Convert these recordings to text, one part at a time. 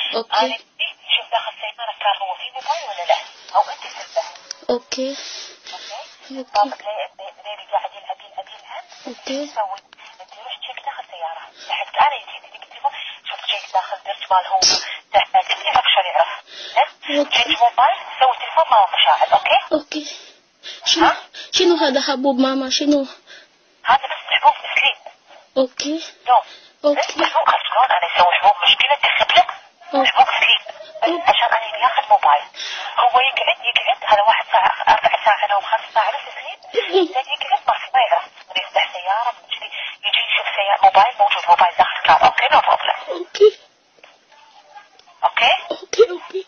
اوكي انا شوف داخل السيارة كان هو في موبايل ولا لا؟ او انت سبته؟ اوكي بابا بيبي قاعد يلعب اوكي شو تسوي؟ انت روح تشيك داخل السيارة، لحقت انا يجي بالتليفون شوف تشيك داخل درج مال هو تحت يعرف شو يعرف. تشيك موبايل تسوي تليفون ما هو مشاهد. اوكي شنو هذا حبوب ماما شنو؟ هذا بس حبوب سليب. اوكي نوم. اوكي حبوب شلون انا اسوي حبوب مشكلة تخب لك حبوب سليب بس عشان انا ياخذ موبايل. هو يقعد هذا 1 ساعة 4 ساعة او 5 ساعة نص سليب زين يقعد ما يعرف من يفتح سيارة كذي يجي يشوف سيارة موبايل موجود موبايل داخل كار. اوكي نو بروبلم. اوكي اوكي اوكي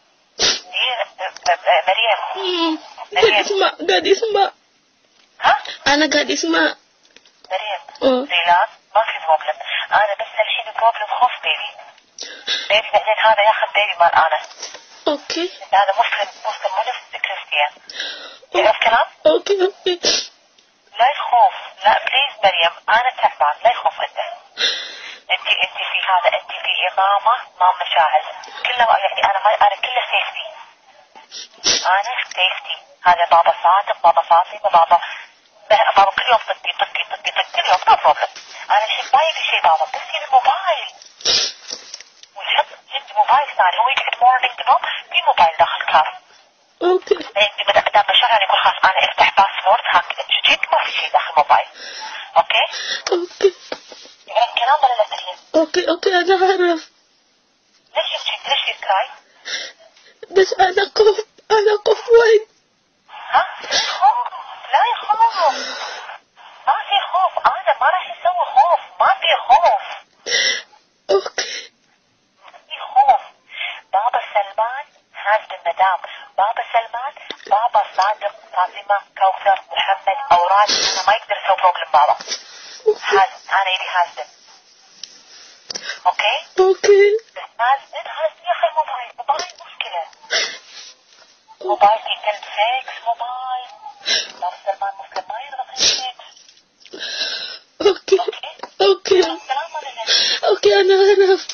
مريم قاعد يسمع ها انا قاعد يسمع مريم ريلاكس ما في بروبلم. انا بس الحين بروبلم خوف بيبي بعدين هذا ياخذ بيبي مال انا. اوكي هذا مسلم مو نفس كريستيان. تعرف كلام؟ اوكي لا يخوف لا بليز مريم انا تعبان لا يخوف انت في هذا انت في امامه ما مشاعل كله يعني انا كله سيفتي. انا سيفتي هذا بابا صادق بابا فاطمه بابا كل يوم طقي كل يوم نو بروبلم. انا الحين ما يبي شيء بابا بس يبي موبايل ويحط جبت موبايل ثاني هو يقعد مورنينج نوم في موبايل داخل كار. اوكي بدأ بشغل يقول خلاص انا افتح باسورد هاك جيت ما في شيء داخل موبايل. اوكي يعرف كلام ولا لا مريم؟ اوكي انا اعرف. ليش يكراي؟ بس انا قف وايد. ها خوف لا يخوف ما في خوف انا ما راح يسوي خوف ما في خوف. اوكي في خوف. بابا سلمان هاز المدام بابا سلمان بابا صادق فاطمة كوثر محمد اوراد انا ما يقدر يسوي بروبلم بابا هاز انا يبي هازم. اوكي هازم يا اخي موبايل مشكلة موبايل يقلب فيكس موبايل بابا سلمان مسلم ما يرغب هالفيكس. اوكي انا اعرف.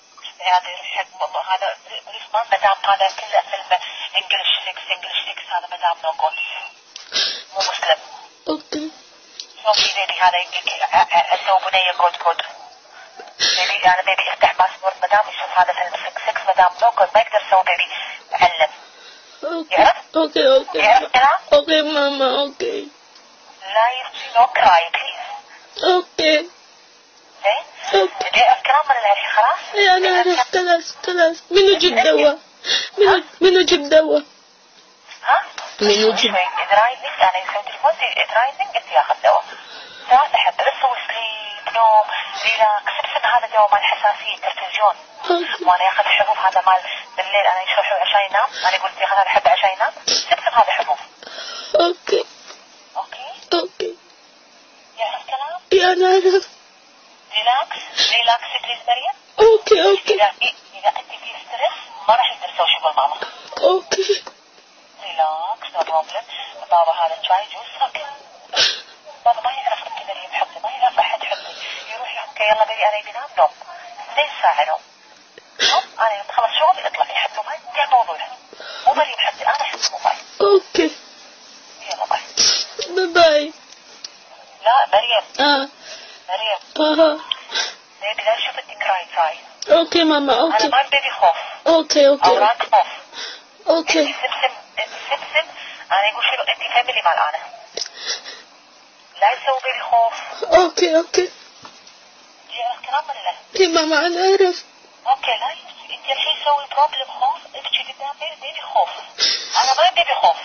هذا رسمان مدام هذا كله فيلم انجلش 6 هذا مدام نو جود مو مسلم. اوكي شوفي بيبي هذا اسوي بنية جود بيبي انا بيبي افتح باسبورت مدام يشوف هذا فيلم 6 مدام نو جود ما يقدر يسوي بيبي علم. يعرف؟ اوكي يعرف كلام؟ اوكي ماما اوكي لا يبكي نو كراي بليز. اوكي يعرف كلام ولا الحين خلاص؟ اي انا اعرف خلاص منو جيب دواء منو جيب دواء ها؟ منو جيب ادرايزنج انا يسوي تليفون ادرايزنج انت ياخذ دواء ساعات احب بس هو سليب نوم ريلاكس بس هذا دواء مال حساسيه تلفزيون وانا ياخذ حبوب هذا مال بالليل انا يشرب حبوب عشان ينام انا قلت ياخذ هذا حبه عشان ينام سبسم هذا حبوب. اوكي يعرف كلام؟ يا انا اعرف. ريلاكس بليز مريم. اوكي اذا انت في ستريس ما راح يقدر يسوي شغل ماما. اوكي ريلاكس نو بروبلم. بابا هذا شاي جوز سكر بابا ما يعرف انت مريم حبني ما يعرف احد حبني يروح يحكي يلا بيبي انا بينام نوم 2 ساعة نوم انا يوم تخلص شغل يطلع يحب موبايل انتهى الموضوع مو مريم حبني انا احب موبايل. اوكي يلا باي. لا مريم مريم بيبي لا شوف انت كراي اوكي ماما اوكي انا ما بيبي خوف اوكي اوراق خوف اوكي سبسم انا يقول شنو انت فاميلي مال انا لا يسوي بيبي خوف. اوكي يعرف كلام ولا لا؟ اي ماما انا اعرف. اوكي لا انت الحين تسوي بروبلم خوف ابكي قدام بيبي خوف انا ما بيبي خوف.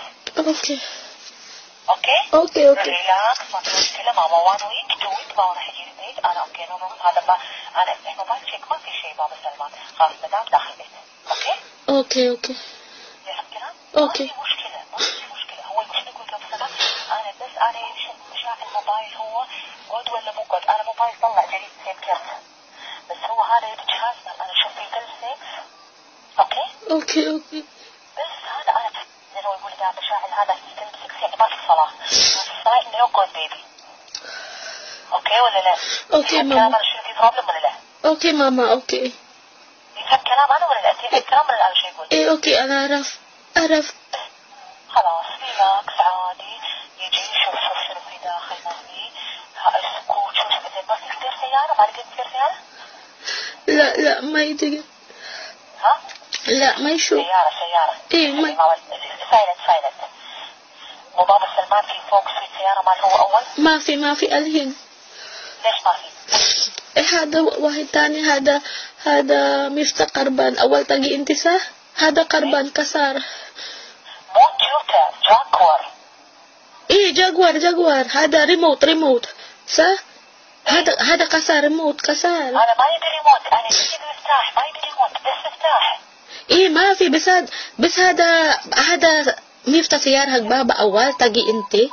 اوكي ريلاكس ما في مشكلة ماما وان ويك 2 ويك ما راح يجي البيت انا اوكي نو هذا ما انا افتح موبايل تشيك ما في شيء بابا سلمان خلاص مدام داخل البيت. اوكي يعرف كلام؟ اوكي ما في مشكلة هو مش نقول بابا سلمان انا بس انا مشاعر الموبايل هو جود ولا مو جود انا موبايل طلع جديد سيم كرت بس هو هذا يبي جهاز انا شوف في فيلم سيكس. اوكي بس هذا انا زي ما يقول ده مشاعر هذا فيلم 6 يعني ما في صلاة الصلاة نو جود بيبي. اوكي ولا لا؟ اوكي ماما انا شو في بروبلم ولا لا؟ اوكي ماما اوكي تفهم كلام أنا ولا لا؟ أنت فهم كلام ولا لا؟ شو يقول؟ إيه أوكي أنا عرفت. خلاص ريلاكس عادي، يجي شوف شنو في داخل مامي، اسكت شوف إذا بس تقدر سيارة ما لقيت تقدر سيارة؟ لا ما يتقدر. ها؟ لا ما يشوف. سيارة. إيه ما. سايلنت. وبابا سلمان في فوق في سيارة ما هو أول؟ ما في الحين. ليش ما في؟ هذا واحد تاني، هذا مفتاح قربان أول تجي انتساه، هذا قربان كسر. مو تويوتا، جاكوار. إيه جاكوار هذا ريموت صح؟ هذا كسر ريموت كسر. أنا ما يبي ريموت، أنا يبي مفتاح، ما يبي ريموت بس مفتاح. إيه ما في بس هذا مفتاح سيارة بابا أول تجي انت.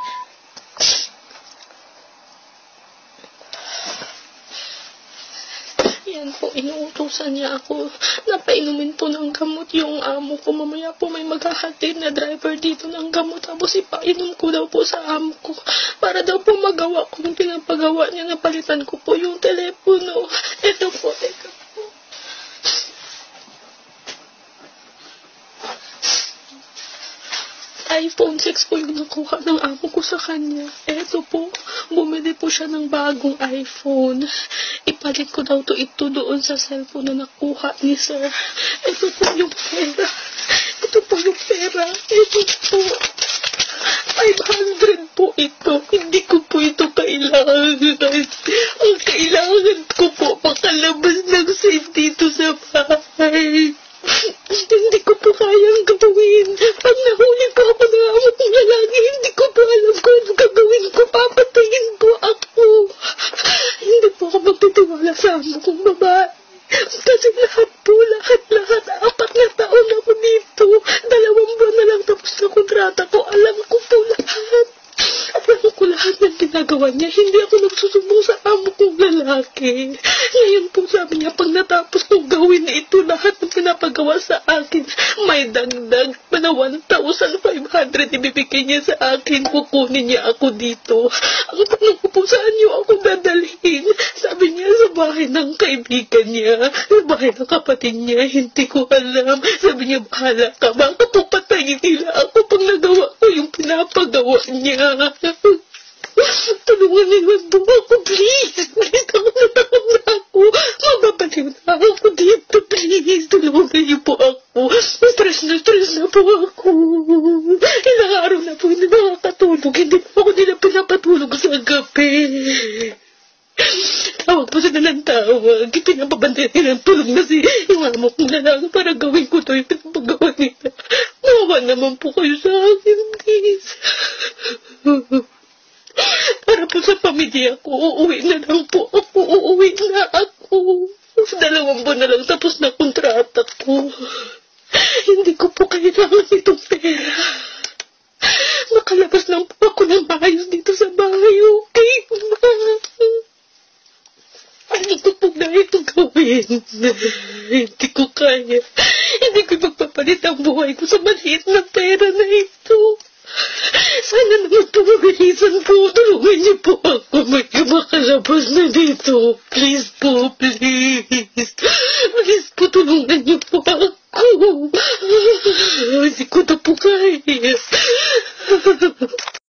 Yan po, inuutusan niya ako. Napainumin po ng gamot yung amo ko. Mamaya po may maghahatid na driver dito ng gamot. Tapos ipainom ko daw po sa amo ko. Para daw po magawa ko yung pinapagawa niya. Napalitan ko po yung telepono. Ito po, teka po. iPhone 6 po yung nakuha ng amo ko sa kanya. Eto po, bumili po siya ng bagong iPhone. Ipalit ko daw ito doon sa cellphone na nakuha ni sir. Ito po yung pera. Ito po. 500 po ito. Hindi ko po ito kailangan. Ang kailangan ko po, makalabas ng safe dito sa bahay. Hindi ko po kayang gawin. Pag nahuli po ako ng amo kong lalaki, hindi ko po alam kung ano gagawin ko. Papatayin po ako. Hindi po ako magtitiwala sa amo kong babae. Kasi lahat, 4 na taon ako dito. 2 buwan na lang tapos na kontrata ko. Alam ko po lahat. Alam ko lahat ng ginagawa niya. Hindi ako nagsusumbong sa amo kong lalaki. Ngayon po sabi niya, pag natapos kong gawin na ito, lahat ng pinapagawa sa akin, may dagdag pa na 1,500 ibibigay niya sa akin. Kukunin niya ako dito. Ang tanong ko po, saan niyo ako dadalhin? Sabi niya, sa bahay ng kaibigan niya, sa bahay ng kapatid niya. Hindi ko alam. Sabi niya, bahala ka. Baka po patayin nila ako pag nagawa ko yung pinapagawa niya. Tulungan niyo po ako, please. Please, natakot na ako. Mababaliw na ako dito, please. Tulungan niyo po ako. Stress na po ako. Ilang araw na po hindi nakakatulog. Hindi po ako nila pinapatulog sa gabi. Tawag po sila ng tawag. Pinapabantay nila ng tulog na yung amo kong lalaki para gawin ko ito yung pinapagawa nila. Mawa naman po kayo sa akin, please. Para po sa pamilya ko, uuwi na lang po ako. Uuwi na ako. 2 buwan na lang tapos na kontrata ko. Hindi ko po kailangan itong pera. Makalabas lang po ako ng maayos dito sa bahay, okay? Hindi ko po na ito gawin. Hindi ko kaya. Hindi ko magpapalit ang buhay ko sa maliit na pera na ito. Sana naman tumabilisan po. Tulungan niyo po ako. May makalabas na dito. Please po, please. Please po, tulungan niyo po ako. Hindi ko na po kaya.